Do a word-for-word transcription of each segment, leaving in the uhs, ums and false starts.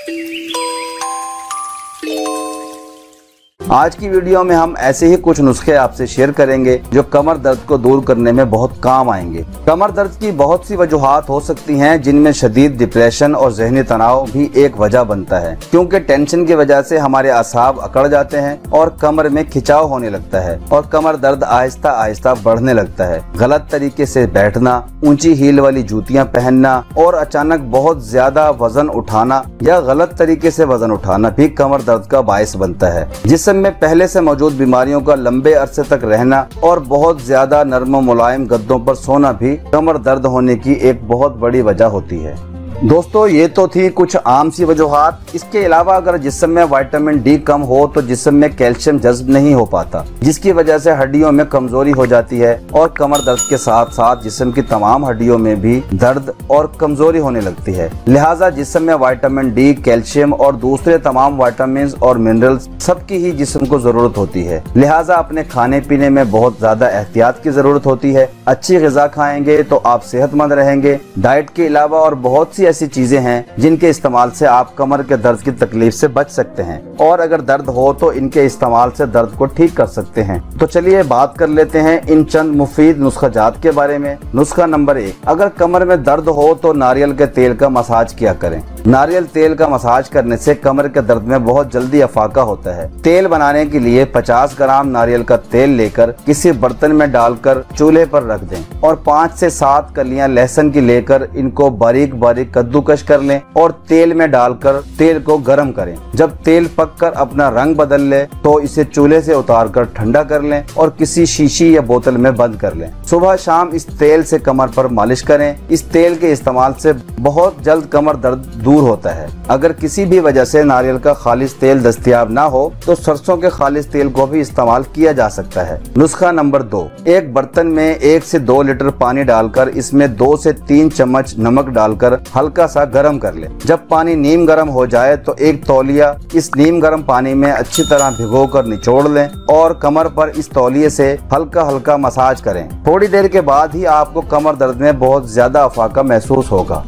आज की वीडियो में हम ऐसे ही कुछ नुस्खे आपसे शेयर करेंगे जो कमर दर्द को दूर करने में बहुत काम आएंगे। कमर दर्द की बहुत सी वजूहात हो सकती हैं, जिनमें शदीद डिप्रेशन और जहनी तनाव भी एक वजह बनता है, क्योंकि टेंशन की वजह से हमारे असाब अकड़ जाते हैं और कमर में खिंचाव होने लगता है और कमर दर्द आहिस्ता आहिस्ता बढ़ने लगता है। गलत तरीके से बैठना, ऊंची हील वाली जूतियाँ पहनना और अचानक बहुत ज्यादा वजन उठाना या गलत तरीके से वजन उठाना भी कमर दर्द का बायस बनता है। जिसम में पहले से मौजूद बीमारियों का लंबे अरसे तक रहना और बहुत ज्यादा नर्म मुलायम गद्दों पर सोना भी कमर दर्द होने की एक बहुत बड़ी वजह होती है। दोस्तों, ये तो थी कुछ आम सी वजूहात। इसके अलावा अगर जिस्म में विटामिन डी कम हो तो जिस्म में कैल्शियम जज्ब नहीं हो पाता, जिसकी वजह से हड्डियों में कमजोरी हो जाती है और कमर दर्द के साथ साथ जिस्म की तमाम हड्डियों में भी दर्द और कमजोरी होने लगती है। लिहाजा जिस्म में विटामिन डी, कैल्शियम और दूसरे तमाम विटामिन और मिनरल्स सबकी ही जिस्म को जरूरत होती है। लिहाजा अपने खाने पीने में बहुत ज्यादा एहतियात की जरूरत होती है। अच्छी ग़िज़ा खाएंगे तो आप सेहतमंद रहेंगे। डाइट के अलावा और बहुत सी ऐसी चीजें हैं जिनके इस्तेमाल से आप कमर के दर्द की तकलीफ से बच सकते हैं और अगर दर्द हो तो इनके इस्तेमाल से दर्द को ठीक कर सकते हैं। तो चलिए बात कर लेते हैं इन चंद मुफीद नुस्खाजात के बारे में। नुस्खा नंबर एक, अगर कमर में दर्द हो तो नारियल के तेल का मसाज किया करें। नारियल तेल का मसाज करने से कमर के दर्द में बहुत जल्दी अफाका होता है। तेल बनाने के लिए पचास ग्राम नारियल का तेल लेकर किसी बर्तन में डालकर चूल्हे पर रख दें और पाँच से सात कलियां लहसुन की लेकर इनको बारीक बारीक कद्दूकश कर लें और तेल में डालकर तेल को गर्म करें। जब तेल पककर अपना रंग बदल ले तो इसे चूल्हे से उतारकर ठंडा कर लें और किसी शीशी या बोतल में बंद कर लें। सुबह शाम इस तेल से कमर पर मालिश करें। इस तेल के इस्तेमाल से बहुत जल्द कमर दर्द दूर होता है। अगर किसी भी वजह से नारियल का खालिस तेल दस्तयाब ना हो तो सरसों के खालिस तेल को भी इस्तेमाल किया जा सकता है। नुस्खा नंबर दो, एक बर्तन में एक से दो लीटर पानी डालकर इसमें दो से तीन चम्मच नमक डालकर हल्का सा गर्म कर ले। जब पानी नीम गर्म हो जाए तो एक तौलिया इस नीम गर्म पानी में अच्छी तरह भिगोकर निचोड़ लें और कमर पर इस तौलिए से हल्का हल्का मसाज करें। थोड़ी देर के बाद ही आपको कमर दर्द में बहुत ज्यादा अफाका महसूस होगा।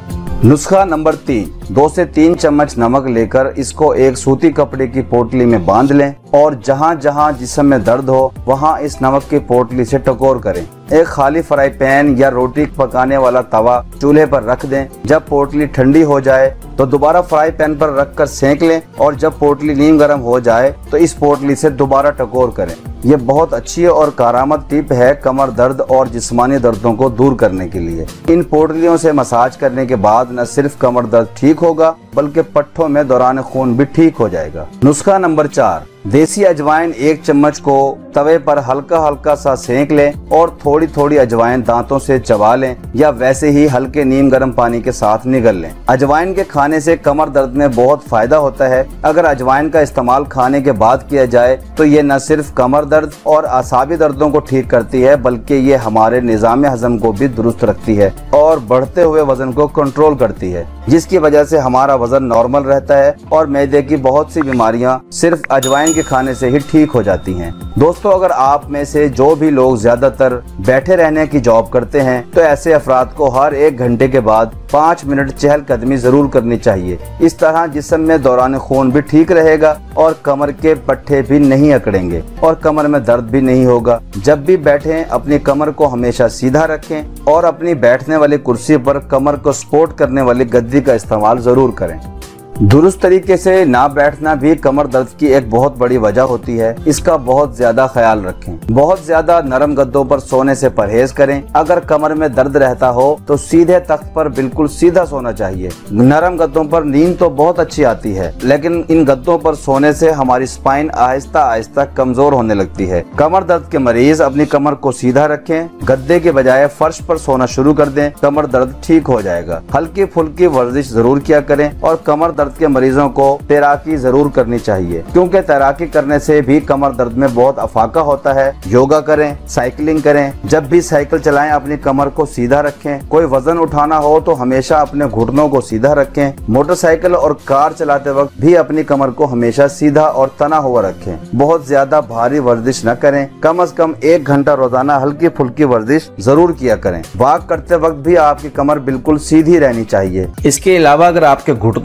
नुस्खा नंबर तीन, दो से तीन चम्मच नमक लेकर इसको एक सूती कपड़े की पोटली में बांध लें और जहां जहां जिस्म में दर्द हो वहां इस नमक की पोटली से टकोर करें। एक खाली फ्राई पैन या रोटी पकाने वाला तवा चूल्हे पर रख दें। जब पोटली ठंडी हो जाए तो दोबारा फ्राई पैन पर रखकर सेंक लें और जब पोटली नीम गर्म हो जाए तो इस पोटली से दोबारा टकोर करें। ये बहुत अच्छी और कारामद टिप है कमर दर्द और जिस्मानी दर्दों को दूर करने के लिए। इन पोटलियों से मसाज करने के बाद न सिर्फ कमर दर्द ठीक होगा बल्कि पट्ठों में दौरान खून भी ठीक हो जाएगा। नुस्खा नंबर चार, देसी अजवाइन एक चम्मच को तवे पर हल्का हल्का सा सेंक लें और थोड़ी थोड़ी अजवाइन दांतों से चबा लें या वैसे ही हल्के नीम गर्म पानी के साथ निगल लें। अजवाइन के खाने से कमर दर्द में बहुत फायदा होता है। अगर अजवाइन का इस्तेमाल खाने के बाद किया जाए तो ये न सिर्फ कमर दर्द और आसाबी दर्दों को ठीक करती है बल्कि ये हमारे निज़ाम हजम को भी दुरुस्त रखती है और बढ़ते हुए वजन को कंट्रोल करती है, जिसकी वजह से हमारा वजन नॉर्मल रहता है और मैदे की बहुत सी बीमारियां सिर्फ अजवाइन के खाने से ही ठीक हो जाती हैं। दोस्तों, अगर आप में से जो भी लोग ज्यादातर बैठे रहने की जॉब करते हैं तो ऐसे अफराद को हर एक घंटे के बाद पाँच मिनट चहलकदमी जरूर करनी चाहिए। इस तरह जिस्म में दौरान खून भी ठीक रहेगा और कमर के पट्टे भी नहीं अकड़ेंगे और कमर में दर्द भी नहीं होगा। जब भी बैठें अपनी कमर को हमेशा सीधा रखें और अपनी बैठने वाली कुर्सी पर कमर को सपोर्ट करने वाली गद्दी का इस्तेमाल जरूर करें। दुरुस्त तरीके से ना बैठना भी कमर दर्द की एक बहुत बड़ी वजह होती है। इसका बहुत ज्यादा ख्याल रखें। बहुत ज्यादा नरम गद्दों पर सोने से परहेज करें। अगर कमर में दर्द रहता हो तो सीधे तख्त पर बिल्कुल सीधा सोना चाहिए। नरम गद्दों पर नींद तो बहुत अच्छी आती है, लेकिन इन गद्दों पर सोने से हमारी स्पाइन आहिस्ता आहिस्ता कमजोर होने लगती है। कमर दर्द के मरीज अपनी कमर को सीधा रखें, गद्दे के बजाय फर्श पर सोना शुरू कर दें, कमर दर्द ठीक हो जाएगा। हल्की फुल्की वर्जिश जरूर किया करें और कमर दर्द के मरीजों को तैराकी जरूर करनी चाहिए, क्योंकि तैराकी करने से भी कमर दर्द में बहुत अफाका होता है। योगा करें, साइकिलिंग करें। जब भी साइकिल चलाएं अपनी कमर को सीधा रखें। कोई वजन उठाना हो तो हमेशा अपने घुटनों को सीधा रखें। मोटरसाइकिल और कार चलाते वक्त भी अपनी कमर को हमेशा सीधा और तना हुआ रखें। बहुत ज्यादा भारी वर्जिश न करें। कम से कम एक घंटा रोजाना हल्की फुल्की वर्जिश जरूर किया करें। वॉक करते वक्त भी आपकी कमर बिल्कुल सीधी रहनी चाहिए। इसके अलावा अगर आपके घुटनों और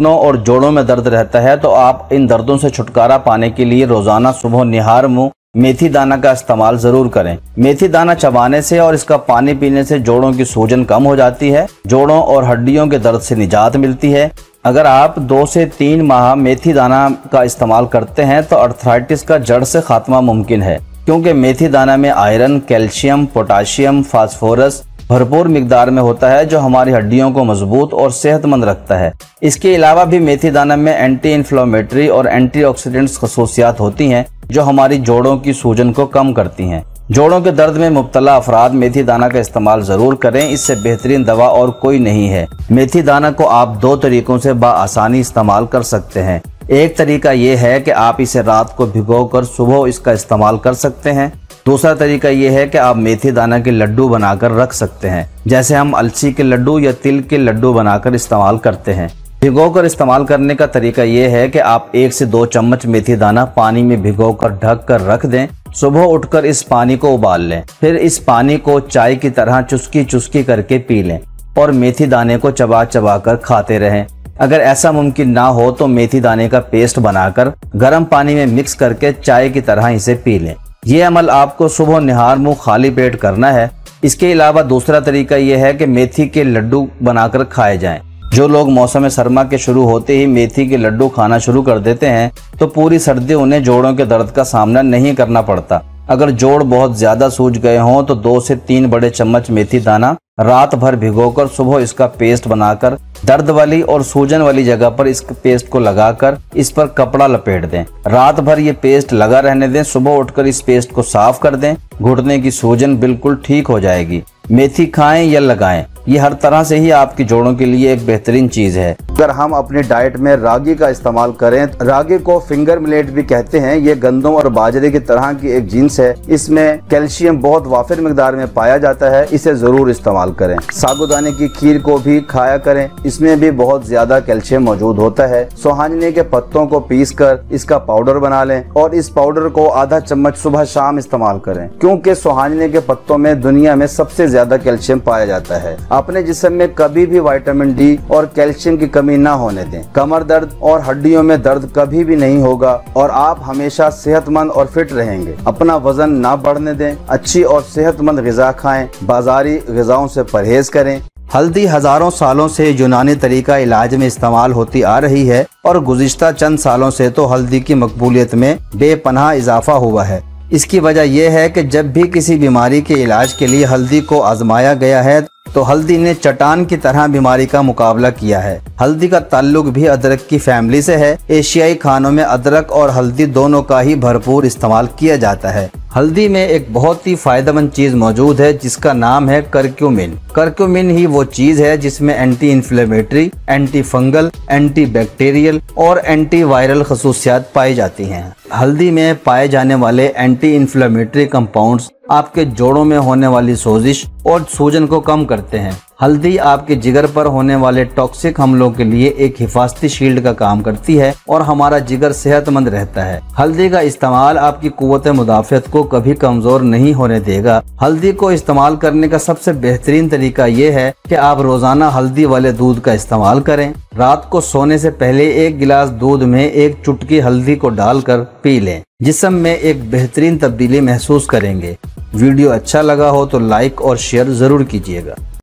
जोड़ों में दर्द रहता है तो आप इन दर्दों से छुटकारा पाने के लिए रोजाना सुबह निहार मुंह मेथी दाना का इस्तेमाल जरूर करें। मेथी दाना चबाने से और इसका पानी पीने से जोड़ों की सूजन कम हो जाती है, जोड़ों और हड्डियों के दर्द से निजात मिलती है। अगर आप दो से तीन माह मेथी दाना का इस्तेमाल करते हैं तो अर्थराइटिस का जड़ से खात्मा मुमकिन है, क्योंकि मेथी दाना में आयरन, कैल्शियम, पोटाशियम, फास्फोरस भरपूर मिकदार में होता है, जो हमारी हड्डियों को मजबूत और सेहतमंद रखता है। इसके अलावा भी मेथी दाना में एंटी इन्फ्लेमेटरी और एंटीऑक्सीडेंट्स खसूसियात होती हैं, जो हमारी जोड़ों की सूजन को कम करती हैं। जोड़ों के दर्द में मुब्तला अफराद मेथी दाना का इस्तेमाल जरूर करें, इससे बेहतरीन दवा और कोई नहीं है। मेथी दाना को आप दो तरीकों से बाआसानी इस्तेमाल कर सकते हैं। एक तरीका ये है कि आप इसे रात को भिगोकर सुबह इसका इस्तेमाल कर सकते हैं। दूसरा तरीका ये है कि आप मेथी दाना के लड्डू बनाकर रख सकते हैं, जैसे हम अलसी के लड्डू या तिल के लड्डू बनाकर इस्तेमाल करते हैं। भिगोकर इस्तेमाल करने का तरीका ये है कि आप एक से दो चम्मच मेथी दाना पानी में भिगोकर ढक कर रख दें। सुबह उठकर इस पानी को उबाल लें, फिर इस पानी को चाय की तरह चुस्की चुस्की करके पी लें और मेथी दाने को चबा चबा कर खाते रहें। अगर ऐसा मुमकिन ना हो तो मेथी दाने का पेस्ट बनाकर गर्म पानी में मिक्स करके चाय की तरह इसे पी लें। ये अमल आपको सुबह निहार मुंह खाली पेट करना है। इसके अलावा दूसरा तरीका यह है कि मेथी के लड्डू बनाकर खाए जाएं। जो लोग मौसम सरमा के शुरू होते ही मेथी के लड्डू खाना शुरू कर देते हैं तो पूरी सर्दी उन्हें जोड़ों के दर्द का सामना नहीं करना पड़ता। अगर जोड़ बहुत ज्यादा सूज गए हों तो दो से तीन बड़े चम्मच मेथी दाना रात भर भिगोकर सुबह इसका पेस्ट बनाकर दर्द वाली और सूजन वाली जगह पर इस पेस्ट को लगाकर इस पर कपड़ा लपेट दें। रात भर ये पेस्ट लगा रहने दें। सुबह उठकर इस पेस्ट को साफ कर दें। घुटने की सूजन बिल्कुल ठीक हो जाएगी। मेथी खाएं या लगाएं, ये हर तरह से ही आपकी जोड़ों के लिए एक बेहतरीन चीज है। अगर हम अपनी डाइट में रागी का इस्तेमाल करें, रागी को फिंगर मिलेट भी कहते हैं। ये गंदम और बाजरे की तरह की एक जिन्स है। इसमें कैल्शियम बहुत वाफिर मिकदार में पाया जाता है, इसे जरूर इस्तेमाल करें। साबूदाने की खीर को भी खाया करें, इसमें भी बहुत ज्यादा कैल्शियम मौजूद होता है। सोहाजने के पत्तों को पीस कर इसका पाउडर बना लें और इस पाउडर को आधा चम्मच सुबह शाम इस्तेमाल करें, क्योंकि सोहाजने के पत्तों में दुनिया में सबसे ज्यादा कैल्शियम पाया जाता है। अपने जिस्म में कभी भी विटामिन डी और कैल्शियम की कमी ना होने दें। कमर दर्द और हड्डियों में दर्द कभी भी नहीं होगा और आप हमेशा सेहतमंद और फिट रहेंगे। अपना वजन ना बढ़ने दें। अच्छी और सेहतमंद ग़िज़ा खाएं। बाजारी ग़िज़ाओं से परहेज करें। हल्दी हजारों सालों से यूनानी तरीका इलाज में इस्तेमाल होती आ रही है और गुज़िश्ता चंद सालों से तो हल्दी की मकबूलियत में बेपनाह इजाफा हुआ है। इसकी वजह यह है कि जब भी किसी बीमारी के इलाज के लिए हल्दी को आजमाया गया है तो हल्दी ने चट्टान की तरह बीमारी का मुकाबला किया है। हल्दी का ताल्लुक भी अदरक की फैमिली से है। एशियाई खानों में अदरक और हल्दी दोनों का ही भरपूर इस्तेमाल किया जाता है। हल्दी में एक बहुत ही फायदेमंद चीज मौजूद है जिसका नाम है करक्यूमिन। करक्यूमिन ही वो चीज है जिसमें anti inflammatory, anti fungal, anti bacterial और एंटी वायरल खसूसियात पाई जाती हैं। हल्दी में पाए जाने वाले एंटी इन्फ्लेमेटरी कंपाउंड्स आपके जोड़ों में होने वाली सोजिश और सूजन को कम करते हैं। हल्दी आपके जिगर पर होने वाले टॉक्सिक हमलों के लिए एक हिफाजती शील्ड का काम करती है और हमारा जिगर सेहतमंद रहता है। हल्दी का इस्तेमाल आपकी कुव्वत मुदाफ़ियत को कभी कमजोर नहीं होने देगा। हल्दी को इस्तेमाल करने का सबसे बेहतरीन तरीका ये है कि आप रोजाना हल्दी वाले दूध का इस्तेमाल करें। रात को सोने से पहले एक गिलास दूध में एक चुटकी हल्दी को डालकर पी लें। जिस्म में एक बेहतरीन तब्दीली महसूस करेंगे। वीडियो अच्छा लगा हो तो लाइक और शेयर जरूर कीजिएगा।